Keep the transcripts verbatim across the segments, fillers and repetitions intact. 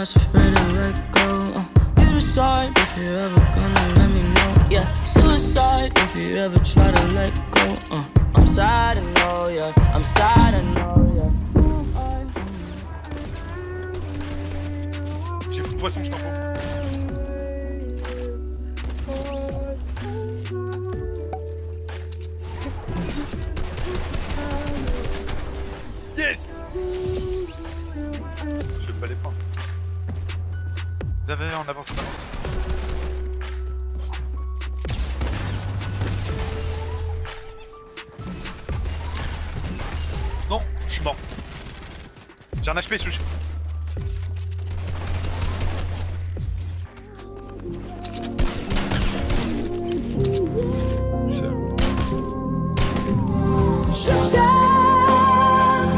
that's afraid to let go. Uh, you decide if you're ever gonna let me know. Yeah, suicide if you ever try to let go. Uh, I'm sad, I know, yeah. I'm sad, I know, yeah. J'ai fou de poisson, je t'en fous. Yes! Je vais pas les prendre. Vous avez, on avance, on avance. Non, je suis mort. J'ai un H P souche. Je t'aime,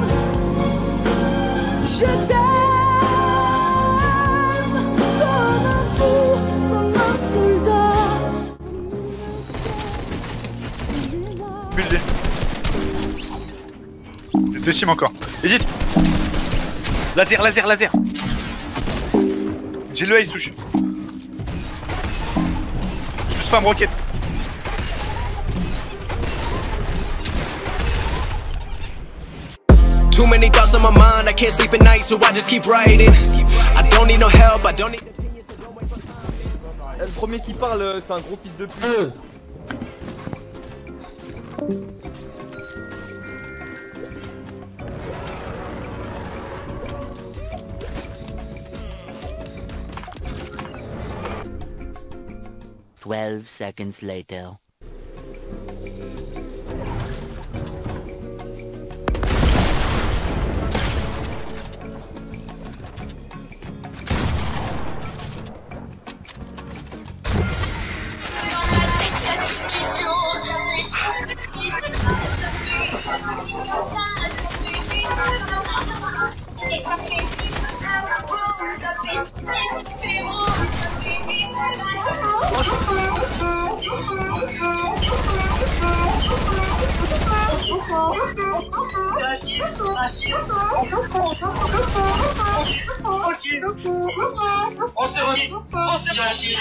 je t'aime comme un fou, comme un soldat. Buildé. J'ai deux teams encore. Hésite. Laser, laser, laser. J'ai le ace touche. Je me spam rocket. Too many thoughts on my mind, I can't sleep at night, so I just keep writing. I don't need no help, I don't need. Le premier qui parle, c'est un gros fils de pute. Twelve seconds later. On s'est remis, on s'est remis.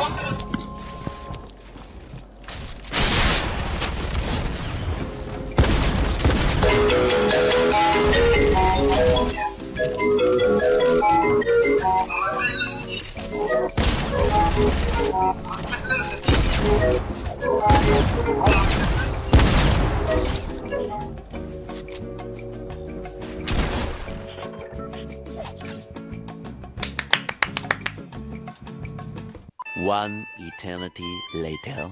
One eternity later.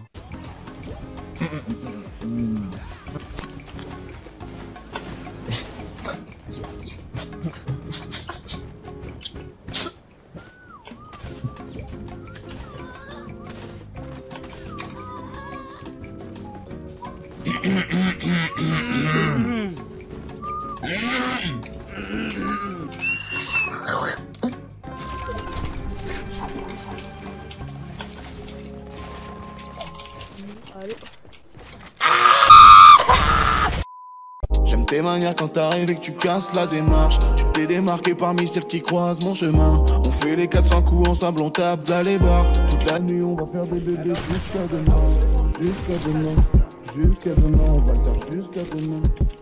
J'aime tes manières quand t'arrives et que tu casses la démarche. Tu t'es démarqué parmi celles qui croisent mon chemin. On fait les quatre cents coups ensemble, on tape dans les bars. Toute la nuit on va faire des bébés jusqu'à demain. Jusqu'à demain, jusqu'à demain, on va le faire jusqu'à demain.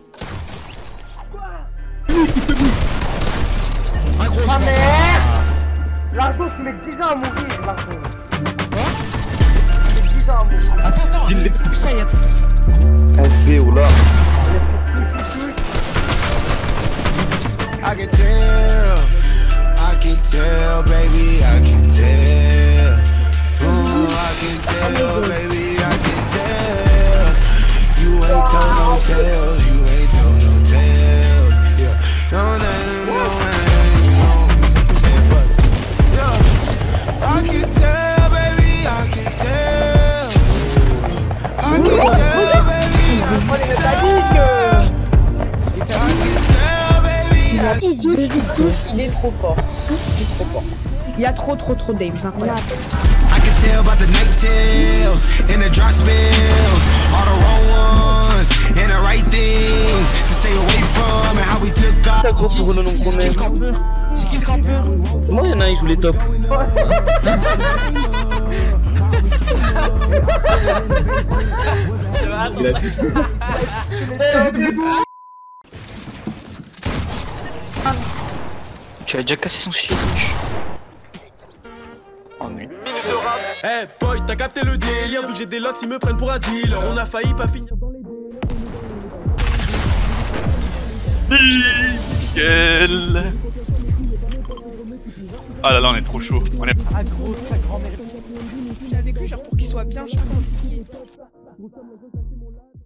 Ah merde! Largo, tu mets dix ans à mourir, Largo. Quoi? Tu mets dix ans à mourir. Attends, attends, il est plus ça, il y a... S B ou là. I can tell, I can tell, baby, I can tell. Ooh, I can tell, baby, I can tell. You ain't told no tales, you ain't told no tales. Yeah, no, no, no, no, no, yeah. I can tell, baby, I can tell. I can tell, baby, I can tell. Il est trop fort. Il est trop fort. Il y a trop trop trop d'aim par contre. tell about the night tales and the dry spells. All the wrong ones and the right things to stay away from and how we took off. C'est moi, y'en a un, il joue les tops. Tu as déjà cassé son shield. Oh mais. Eh hey, boy, t'as capté le délire. Vu que j'ai des locks, ils me prennent pour un dealer. On a failli pas finir dans les Nickel. Ah là là, on est trop chaud. On est. Ah gros, ta grand-mère. Je suis avec lui genre pour qu'il soit bien, je sais pas comment t'expliquer.